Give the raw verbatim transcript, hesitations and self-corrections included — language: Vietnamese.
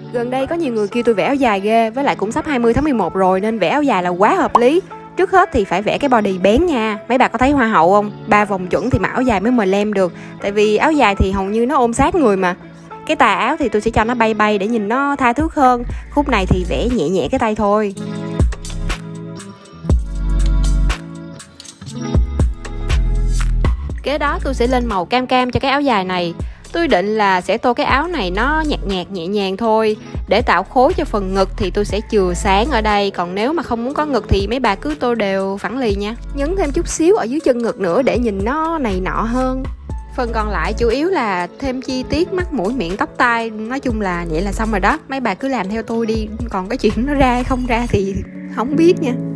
Gần đây có nhiều người kêu tôi vẽ áo dài ghê, với lại cũng sắp hai mươi tháng mười một rồi nên vẽ áo dài là quá hợp lý. Trước hết thì phải vẽ cái body bén nha. Mấy bà có thấy hoa hậu không? Ba vòng chuẩn thì mặc áo dài mới mờ lem được. Tại vì áo dài thì hầu như nó ôm sát người mà. Cái tà áo thì tôi sẽ cho nó bay bay để nhìn nó tha thước hơn. Khúc này thì vẽ nhẹ nhẹ cái tay thôi. Kế đó tôi sẽ lên màu cam cam cho cái áo dài này. Tôi định là sẽ tô cái áo này nó nhạt nhạt nhẹ nhàng thôi. Để tạo khối cho phần ngực thì tôi sẽ chừa sáng ở đây. Còn nếu mà không muốn có ngực thì mấy bà cứ tô đều phẳng lì nha. Nhấn thêm chút xíu ở dưới chân ngực nữa để nhìn nó này nọ hơn. Phần còn lại chủ yếu là thêm chi tiết mắt, mũi, miệng, tóc, tai. Nói chung là vậy là xong rồi đó. Mấy bà cứ làm theo tôi đi. Còn cái chuyện nó ra hay không ra thì không biết nha.